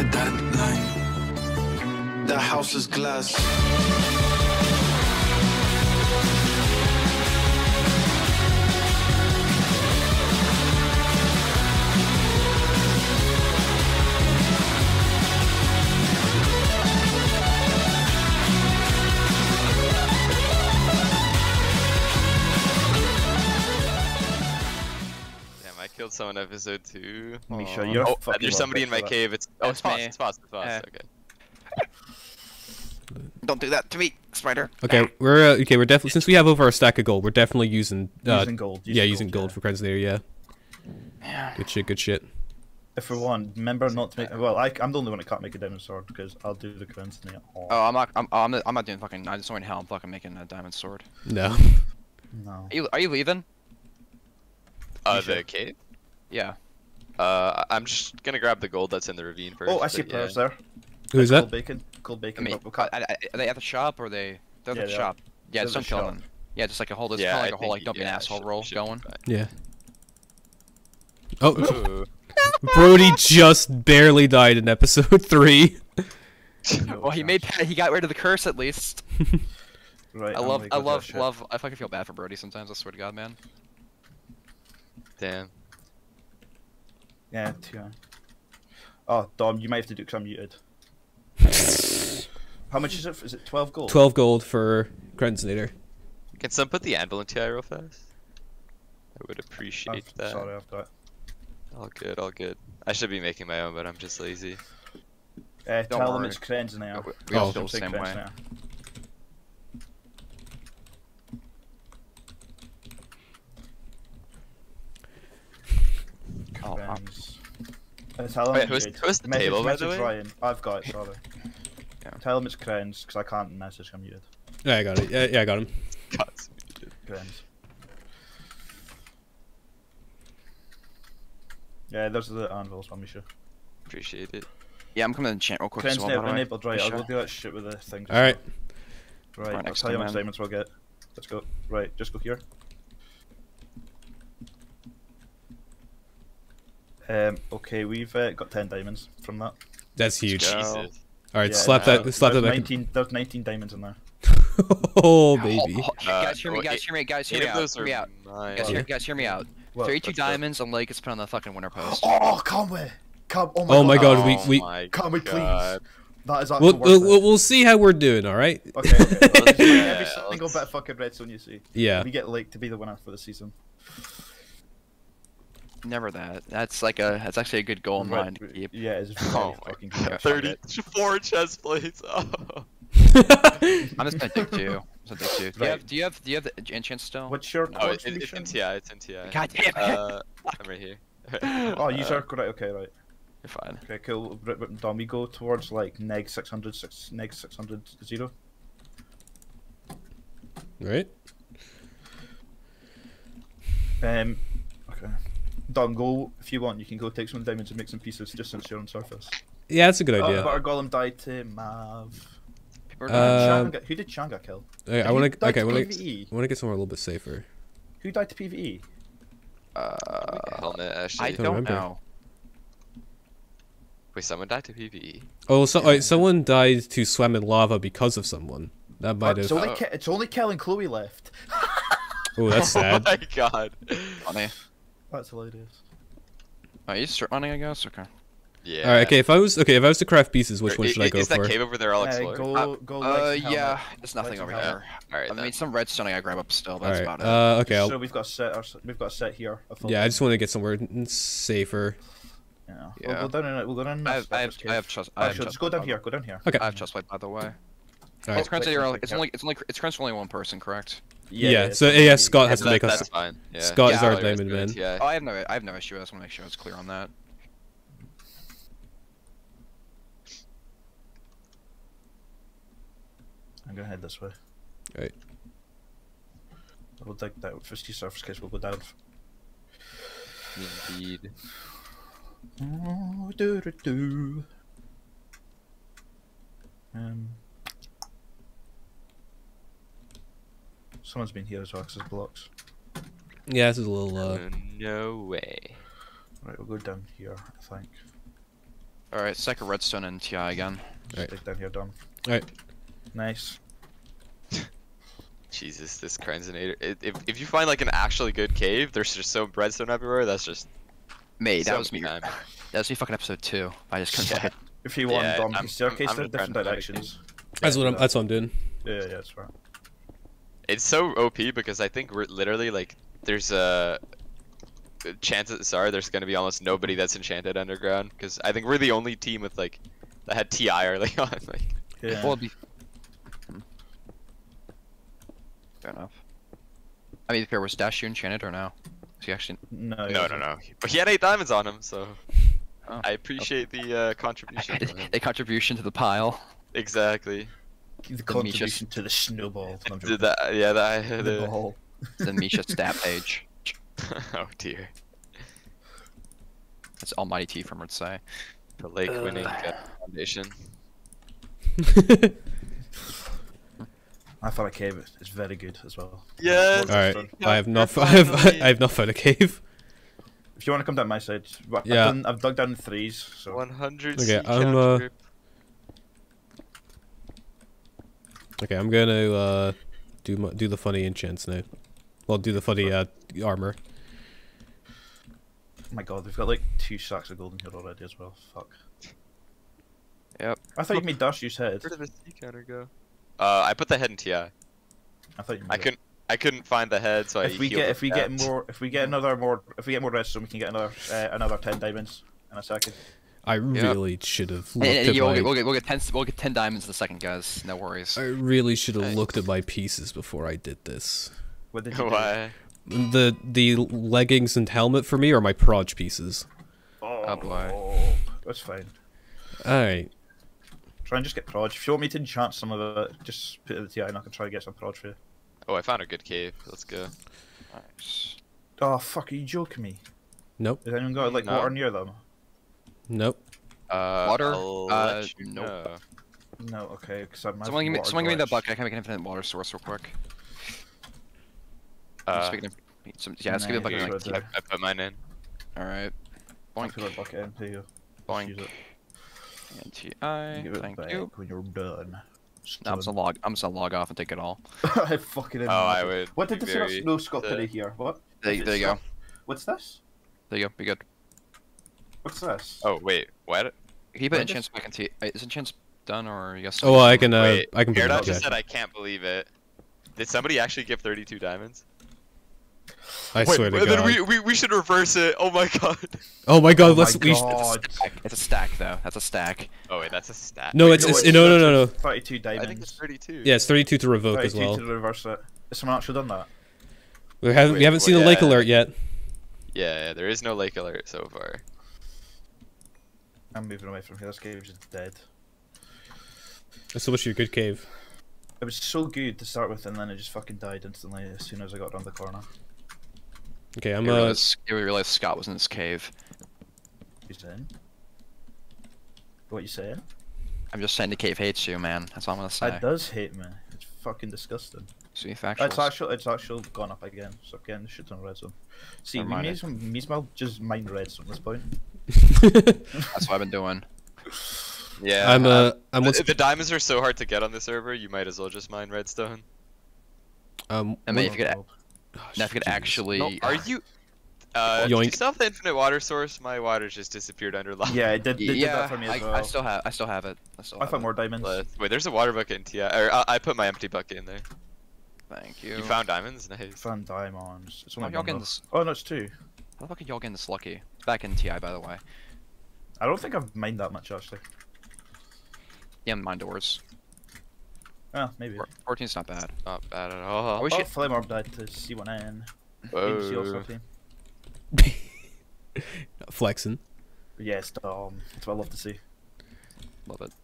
deadline. The house is glass. Killed someone episode 2. Misha, you're there's somebody in my cave. It's Foss. It's Foss. Yeah. Okay. Don't do that to me, Spider. Okay, we're definitely, since we have over a stack of gold, we're definitely using gold. Using gold for Crenslayer, yeah. Good shit, good shit. If we want, remember not to make. Well, I'm the only one that can't make a diamond sword because I'll do the Crenslayer. Oh, I'm not doing fucking. I just went hell. I'm fucking making a diamond sword. No. No. Are you leaving? The cave? Yeah. I'm just gonna grab the gold that's in the ravine first. Oh, I see players there. Who is that? Cold bacon. Cold bacon. I mean, are they at the shop or are they? They're at the shop. Yeah, just don't kill them. Yeah, just like a whole. It's kind of like a whole like don't be an asshole roll going. Yeah. Oh. Brody just barely died in episode 3. Well, he got rid of the curse at least. Right. I fucking feel bad for Brody sometimes. I swear to God, man. Damn. Yeah, 2. Oh, Dom, you might have to do because I'm muted. How much is it? Is it 12 gold? 12 gold for Crenslayer. Can someone put the anvil in TI real fast? I would appreciate that. Sorry, I've got it. All good, all good. I should be making my own, but I'm just lazy. Tell them it's Crenslayer. We all feel the same way. Tell him who's the table, by the way? Ryan. I've got it, sorry. Tell him it's Crens, because I can't message him muted. Yeah, I got it. Yeah, I got him. Crens. Yeah, those are the anvils, Misha. Appreciate it. Yeah, I'm coming to enchant real quick. Crens never enabled, right? I'll go do that shit with the things. Alright. Right, I'll tell you how much diamonds we'll get. Let's go. Right, just go here. Okay, we've got 10 diamonds from that. That's huge. Jesus. Alright, slap that back. 19, there's 19 diamonds in there. Oh, baby. Guys, hear me out. Guys, hear me out. 32 diamonds and Lake is put on the fucking winner post. Oh, can't we? Oh my god, we can't we please? That is actually we'll see how we're doing, alright? Okay. Every single bit of fucking redstone you see. Yeah. We get Lake to be the winner for the season. Never that. That's actually a good goal in mind to keep. Yeah, it's really fucking good. 34 chest plates. Oh. I'm just gonna dig 2. Do you have the enchant still? What's your it's in TI, it's in TI. God damn it. I'm right here. Oh, you are right, okay, right. You're fine. Okay, cool. Dom, we go towards like neg 600, neg 600 0. Right. Okay. Dom, go if you want. You can go take some diamonds and make some pieces just since you're on surface. Yeah, that's a good idea. Butter Golem died to Mav. Who did Changa kill? I want to get somewhere a little bit safer. Who died to PvE? Helmet, actually. I don't know. Wait, someone died to PvE? Oh, someone died to swim in lava because of someone. That might have. It's only Kel and Chloe left. Oh, that's sad. Oh my god. Funny. That's hilarious. Oh, you start running, I guess. Okay. Yeah. Alright, okay. If I was to craft pieces, which one should I go is for? that cave over there all explored? Yeah, there's nothing over here. Alright. I mean, some redstone I gotta grab up still. That's about it. Okay. So we've got a set here. Yeah, I just want to get somewhere safer. Yeah. We'll go down. We'll go down. I have trust. Just go down here. Go down here. Okay. I have trust light, by the way. Right. It's Crunch for only one person, correct? Yeah. So yeah, Scott has to make us. That's fine. Yeah. Scott is our diamond man. Oh, I have no issue. I just want to make sure it's clear on that. I'm gonna head this way. Right. We'll dig that for surface case. We'll go down. Indeed. Oh, someone's been here as well, 'cause there's blocks. Yeah, this is a little. No way. Right, we'll go down here, I think. Alright, second redstone and TI again. Right. Stick down here, Dom. Alright. Nice. Jesus, this cranzinator. If you find like an actually good cave, there's just so redstone everywhere. That's just. Mate, that so was me. time. That was me fucking episode 2. I just couldn't fucking. If you want, Yeah, Dom, I'm staircase gonna in different try and find a directions. That's what I'm doing. Yeah, that's right. It's so OP because I think we're literally like there's a chances are there's gonna be almost nobody that's enchanted underground because I think we're the only team with like that had TI early on. Like, Yeah. Well, fair enough. I mean, was Dash you enchanted or no? Is he actually? No. no. But he had 8 diamonds on him, so Oh. I appreciate the contribution. from him. A contribution to the pile. Exactly. The contribution to the snowball. No, I'm Did joking. that? Yeah, that I had The it. ball. The Misha stat page. Oh dear. That's Almighty T from would say. The lake winning foundation. I found a cave. It's very good as well. Yes. Alright. Yeah, I have not definitely. I have not found a cave. If you want to come down my side, Yeah. I've dug down 3s. So 100. Okay, sea I'm, cantrip. Okay, I'm gonna do the funny enchants now. Well, do the funny armor. oh my god, we've got like 2 stacks of gold in here already as well. Fuck. Yep. I thought you made Dash use head. Where did the sea counter go? I put the head in TI. I thought you made it. I couldn't find the head, so If we healed get the if we get more redstone, we can get another 10 diamonds in a second. I really should have looked And at my. we'll get 10 diamonds in a second, guys. No worries. I really should have Nice. looked at my pieces before I did this. What did you do? Why? The leggings and helmet for me are my proj pieces. Oh, boy. That's fine. Alright. Try and just get proj. If you want me to enchant some of it, just put it in the TI and I can try and get some proj for you. Oh, I found a good cave. Let's go. Nice. Oh fuck, are you joking me? Nope. Has anyone got like No. water near them? Nope. Water? Nope. No. No, okay, because I'm Someone give me that bucket. I can make an infinite water source real quick. Speaking of, yeah, let's give me a bucket. Nice. Like, I put mine in. all right. I'll Boink. put that bucket in, here you go. Just Boink. use it. And TI. Give it Thank back you. when you're done. No, I'm just gonna log off and take it all. I fucking Oh, I would. What did be this about very snow sculpt upset. today here? What? There you go. What's this? There you go. Be good. What's this? Oh wait, what? Can you put What enchants back in TI? Is enchants done or you guys? Oh, I can Wait, I can put it Paradox in just chat. said I can't believe it. Did somebody actually give 32 diamonds? I swear to Wait, then God. we should reverse it. Oh my god. Oh my God, Oh my let's we God. It's a stack though. That's a stack. Oh wait, that's a stat. No, it's no. 32 I diamonds. think it's 32. Yeah, it's 32 to revoke as 32 well. to reverse it. Has someone actually done that? We haven't Wait, seen the yeah. lake alert yet. Yeah, there is no lake alert so far. I'm moving away from here. This cave is dead. So what's your good cave? It was so good to start with, and then it just fucking died instantly as soon as I got around the corner. Okay, I'm You realized Scott was in this cave. You saying? What you saying? I'm just saying the cave hates you, man. That's all I'm gonna say. It does hate me. It's fucking disgusting. See factuals. It's actually gone up again. So again, shit ton of redstone. See, Never we mind may as well just mine redstone at this point. That's what I've been doing. Yeah. I'm what's the diamonds are so hard to get on the server. You might as well just mine redstone. I mean, if you could, now if you could actually. No, are you? Do you Yoink. still have the infinite water source? My water just disappeared under lava. Yeah, it did Yeah, that for me as well. I still have it. I found more diamonds. Wait, there's a water bucket in TI. Or I put my empty bucket in there. Thank you. You found diamonds? Nice. Found diamonds. It's How only y'all one getting though. this? Oh no, it's 2. How the fuck are y'all getting this lucky? It's back in TI, by the way. I don't think I've mined that much actually. Yeah, mine doors. Ah, maybe. 14's not bad. Not bad at all. I wish Oh, you. Flame Orb died to C1N. Whoa. flexing. Yes, that's what I love to see. Love it.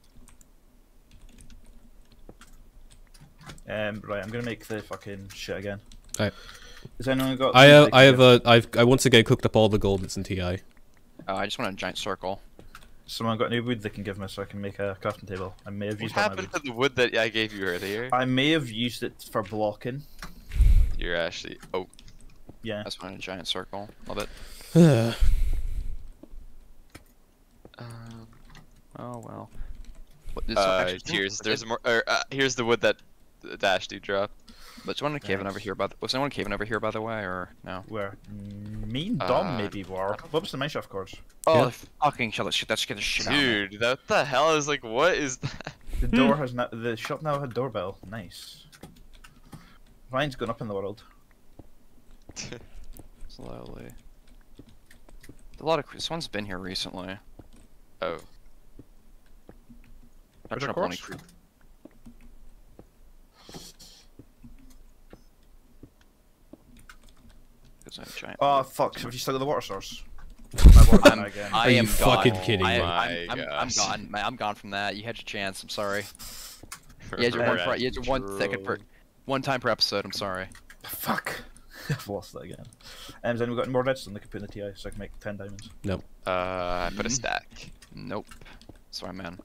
Right, I'm gonna make the fucking shit again. Alright. Has anyone got? I once again cooked up all the gold that's in TI. I just want a giant circle. Someone got any wood they can give me so I can make a crafting table? I may have What used all my happened wood. to the wood that I gave you earlier? I may have used it for blocking. You're actually. Oh. Yeah. I just want a giant circle. Love it. Oh well. What, Cheers. There's more. Here's the wood that the Dash dude dropped. Was anyone caving over here? Was anyone caving over here, by the way, or no? Where? Me and Dom maybe were. What was the mineshaft cards? Oh, fucking shit! That scared the shit out of me. Dude, what the hell is like? What is that? The door has not. The shop now had doorbell. Nice. Ryan's gone up in the world. Slowly. A lot of. Someone's been here recently. Oh. Not sure any creep. Oh fuck! Have you stuck at the water source? I am fucking kidding me? I'm gone. I'm gone from that. You had your chance. I'm sorry. You had your one time per episode. I'm sorry. Fuck. I've lost that again. And then we've got more redstone they can put in the TI so I can make 10 diamonds. Nope. I put a stack. Nope. Sorry, man.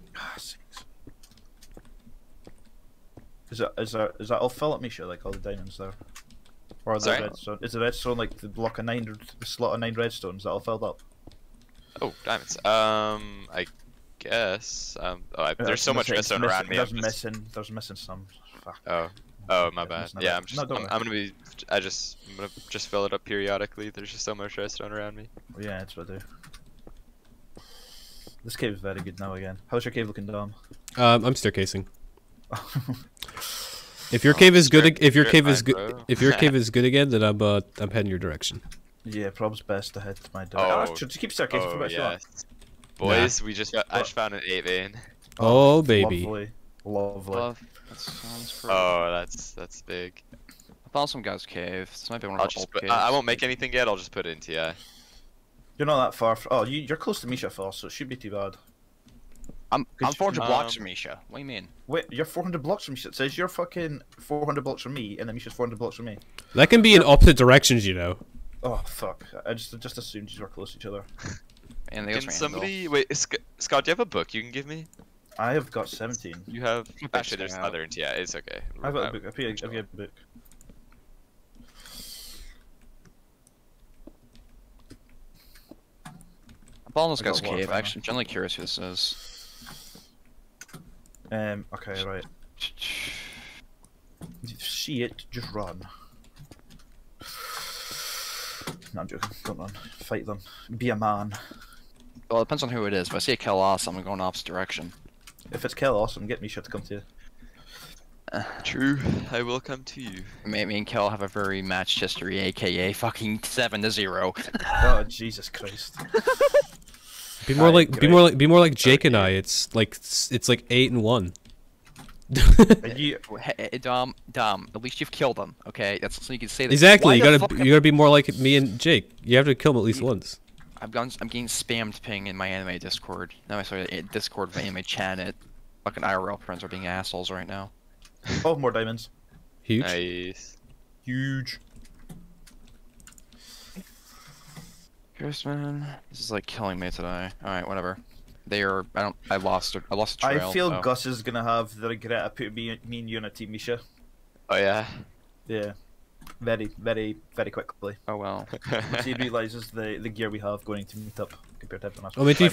Is that all fill up, Misha? Like all the diamonds there? Or the redstone? Is the redstone like the block of 9, the slot of 9 redstone? Is that all filled up? Oh, diamonds. I guess. There's so much redstone around me. There's missing some. Fuck. Oh, my bad. Yeah, I'm gonna just fill it up periodically. There's just so much redstone around me. Yeah, that's what I do. This cave is very good now again. How's your cave looking, Dom? I'm staircasing. If your cave is good, if your cave is good again, then I'm heading your direction. Yeah, prob's best to head to my direction. Just keep staircasing for about yeah. Boys, I just found an 8 vein. Oh baby. Lovely. That sounds great. Oh, that's big. I found some guy's cave. This might be one of our old caves. I won't make anything yet. I'll just put it in TI. You're not that far. Oh, you're close to Misha, Phil, so it should be too bad. I'm 400 blocks from Misha. What do you mean? Wait, you're 400 blocks from Misha. It says you're fucking 400 blocks from me, and then Misha's 400 blocks from me. That can be in opposite directions, you know. Oh fuck! I just assumed you were close to each other. And can somebody wait? Scott, do you have a book you can give me? I have got 17. You have. Actually, there's another in TI. It's okay. I've got a book. I've got a book. I'm following this guy's cave. Actually, I'm generally curious who this is. Okay, right. If you see it, just run. No, I'm joking. Don't run. Fight them. Be a man. Well, it depends on who it is. If I see a kill awesome, I'm going opposite direction. If it's kill awesome, get Misha to come to you. True, I will come to you. Me and Kel have a very matched history, aka fucking 7-0. Oh Jesus Christ! Be more like Jake and I. It's like 8-1. Hey, Dom, at least you've killed him, okay? That's so you can say that. Exactly. You gotta be more like me and Jake. You have to kill him at least once. I'm getting spammed ping in my anime Discord. No, sorry, Discord of my anime chat. Fucking IRL friends are being assholes right now. Oh, more diamonds. Huge. Nice. Huge. Chris, man, this is like killing me today. All right, whatever. They are. I lost a trail. I feel Gus is gonna have the regret of putting me and you on a team, Misha. Oh yeah. Yeah. Very, very, very quickly. Oh well. Once he realizes the gear we have going to meet up compared to everyone else. I mean, to be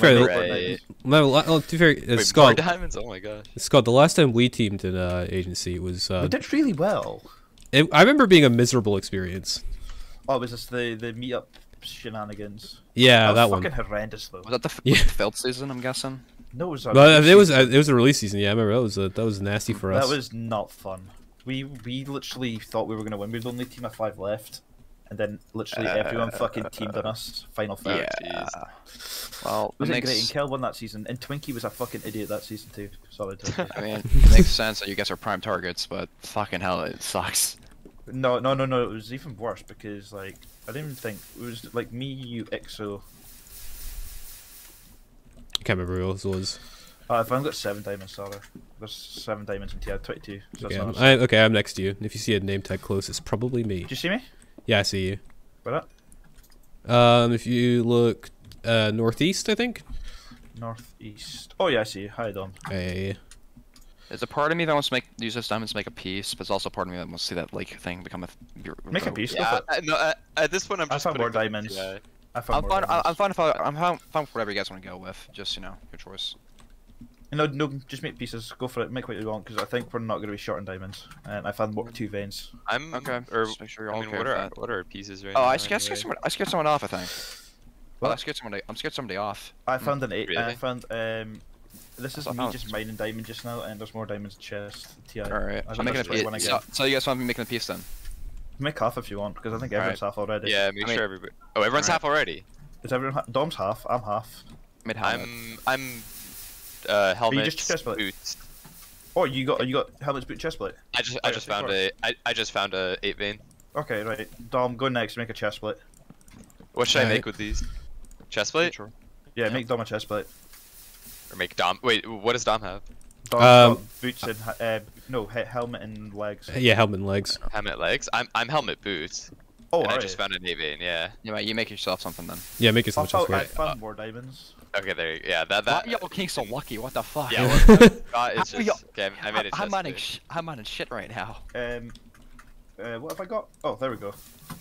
fair, Scott. More diamonds? Oh my gosh. Scott, the last time we teamed in agency was. We did really well. I remember being a miserable experience. Oh, was this the meetup shenanigans? Yeah, that one. Fucking horrendous though. Was that the failed season? I'm guessing. No, it was. It was a release season. Yeah, I remember that was nasty for us. That was not fun. We literally thought we were gonna win. We were the only team of 5 left, and then literally everyone fucking teamed on us. Final 5. Yeah. Well, it wasn't great. And Kel won that season, and Twinkie was a fucking idiot that season too. Sorry. I mean, it makes sense that you guys are prime targets, but fucking hell, it sucks. No. It was even worse because like I didn't even think it was like me, you, Exo. I can't remember who else it was. I've only got 7 diamonds, sorry. There's 7 diamonds in TI 22. So okay, I'm next to you. If you see a name tag close, it's probably me. Did you see me? Yeah, I see you. Where at? If you look northeast, I think. Northeast. Oh yeah, I see you. Hi, Dom. Hey. There's a part of me that wants to use this diamond to make a piece, but there's also a part of me that wants to see that lake thing become a. Make a piece. Yeah. No, at this point, I'm just. I found more diamonds. I'm fine with whatever you guys want to go with. Just your choice. No, no, just make pieces. Go for it. Make what you want, because I think we're not going to be short on diamonds. I found more 2 veins. I'm Okay. Or Just make sure you're I all mean, okay what with are that. what are our pieces right Oh, now? I scared anyway? someone off. I think. What? Oh, I scared somebody off. I found an 8. Really? I found this is I me found- just mining diamond just now, and there's more diamonds in chest. TI. All right. I I'm think making a that's when I piece. get. So you guys want me making a piece then? Make half if you want, because I think everyone's half already. Yeah, make I mean- sure everybody. Oh, everyone's Alright. half already. Is everyone? Dom's half. I'm half. Mid helmet. I'm helmet, just chestplate? boots. Oh, you got helmets, boot, chestplate. I just Yeah, found I just found a 8 vein. Okay, right. Dom, go next. Make a chestplate. What should I Alright. make with these? Chestplate Sure. Yeah, Yeah. make Dom a chestplate. or make Dom? Wait, what does Dom have? Dom's got boots and helmet and legs. Yeah, helmet and legs. Helmet legs. I'm helmet boots. Oh, And I alright. just found an 8 vein. Yeah. You make yourself something then. Yeah, make it so I much found, I as found more diamonds. Okay, there. Yeah, that. Yo, King's so lucky. What the fuck? Yeah. What it's How- yo, just. Okay, I made a I'm mining. chestplate. I'm mining shit right now. What have I got? Oh, there we go.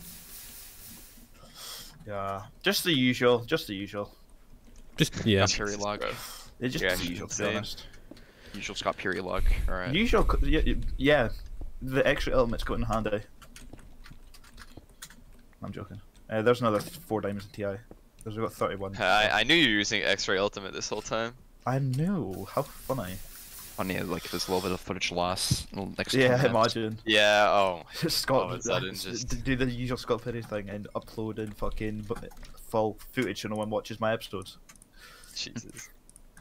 Yeah, just the usual. Just the usual. Just yeah. Pure luck. Bro. It's just Yeah, the usual, to be insane. honest. Usual's got pure luck. All right. Usual, yeah. The extra elements go in handy. I'm joking. There's another 4 diamonds in TI. Because we've got 31. I knew you were using X-ray ultimate this whole time. I know. How funny. Funny, like there's a little bit of footage loss. Next Yeah, comment. imagine. Yeah. Oh. Scott, All of a sudden, just- do the usual Scott Perry thing and upload in fucking full footage so no one watches my episodes. Jesus.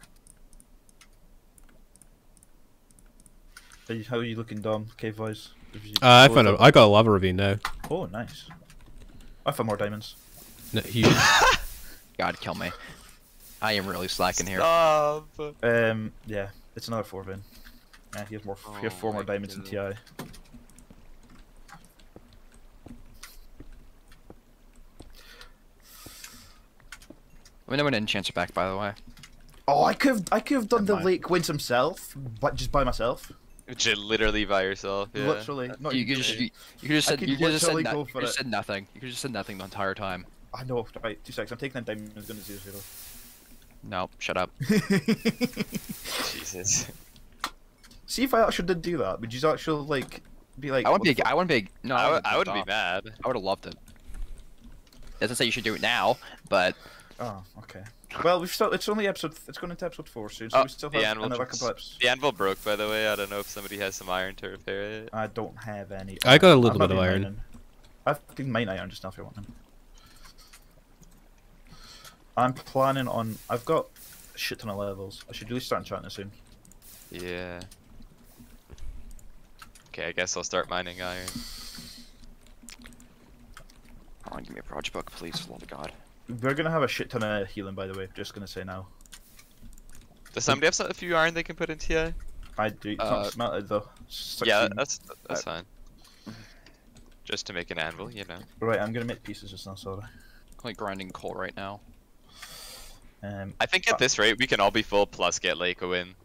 How are you looking, Dom? Cave voice. I found I got a lava ravine now. Oh, nice. I found more diamonds. No, huge. God, kill me. I am really slacking here. Stop. Yeah, it's another 4 vein. Yeah, he has more. He has Oh 4 more my diamonds in TI. goodness. Let me know when enchants are back, by the way. Oh, I could have done the Never mind. Lake Winds himself, but just by myself. Just literally by yourself. Yeah. Literally, not You even could just joking. you could just I said could you could just said literally no- go you for could just it. said nothing. You could just said nothing the entire time. I know. Right, 2 seconds. I'm taking the diamonds. Going to 0-0. No, shut up. Jesus. See if I actually did do that. Would you actually like be like? I wouldn't what be. the I wouldn't be. No, I wouldn't be mad. I would have loved it. Doesn't say you should do it now, but Oh, okay. Well, we've still. It's only episode. It's going into episode 4 soon, so Oh, we still the have anvil another just- couple episodes. The anvil broke, by the way. I don't know if somebody has some iron to repair it. I don't have any. I got a little I've bit not of been iron. mining. I've been mine iron just now if you want them. I'm planning on. I've got a shit ton of levels. I should really start enchanting soon. Yeah. Okay, I guess I'll start mining iron. come on, give me a project book, please, for the love of God. We're gonna have a shit ton of healing, by the way. Just gonna say now. Does somebody have a few iron they can put in TI? I do. It's not smelted though. 16. Yeah, that's fine. Just to make an anvil, you know. Right, I'm gonna make pieces just now. Sorry. I'm like grinding coal right now. I think at this rate we can all be full plus get Lake a win.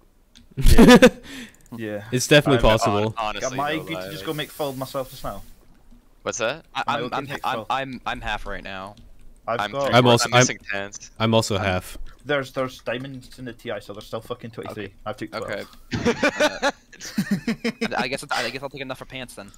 Yeah. It's definitely I'm- possible. Honestly, Am I no good lie, to just like- go make fold myself just now? What's that? I would take full. I'm half right now. I've got. I'm also- I'm missing 10s. I'm also half. There's diamonds in the TI, so there's still fucking 23. Okay. I've took 12. Okay. I guess I'll take enough for pants then.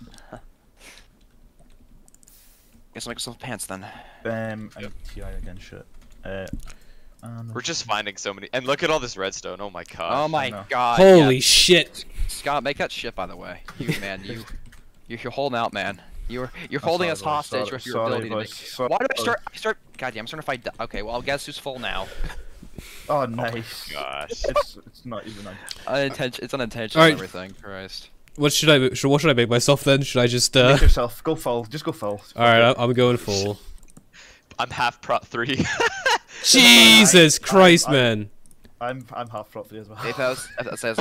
Guess I'll make myself pants then. And TI again, shit. We're just finding so many, and look at all this redstone. Oh my god. Oh my know. God. Holy yeah. shit! Scott, make that shit, by the way. You man, you're holding out, man. You're holding us hostage with your ability to make. Why do I start? God damn, I'm starting to fight. Okay, well, guess who's full now? Oh, nice. Gosh. It's not even on. It's unintentional. Alright. Everything. Christ. What should I? What should I make myself then? Should I just? Make yourself. Go full. Just go full. All right, I'm going full. I'm half prot 3. Jesus Christ, man! I'm half prop 3 as well. If that says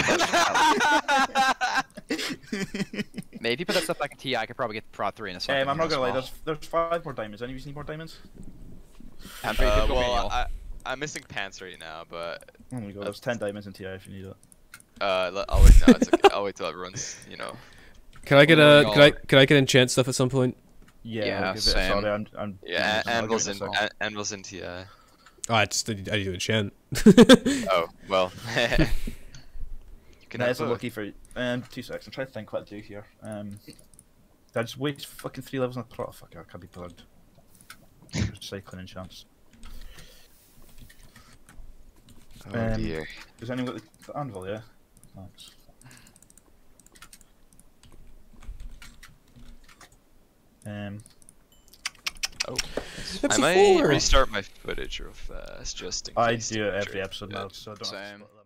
maybe if you put that stuff back in TI, I could probably get Prod 3 in a second. I'm not gonna lie. well. There's 5 more diamonds. Any of you need more diamonds? I'm pretty good Well, I'm missing pants right now, but There we go. There's 10 diamonds in TI if you need it. I'll wait. No, it's okay. I'll wait till everyone's, you know. Can I get a? Can I get enchant stuff at some point? Yeah, I'll give it- same. Sorry, I'm. Yeah, I'll give anvils it in a sec. anvils in TI. Oh, I need to enchant. Oh well. Can That I is have a- lucky for you. 2 seconds. I'm trying to think what to do here. Did I just waste fucking 3 levels on the plot? Fuck, I can't be bothered. Recycling enchants. Oh dear. Does anyone got the anvil? Yeah. Thanks. Oh. I Episode might 4. restart my footage real fast just in I case. do it to make every sure. episode Yeah. now, so I don't have to Same. split that.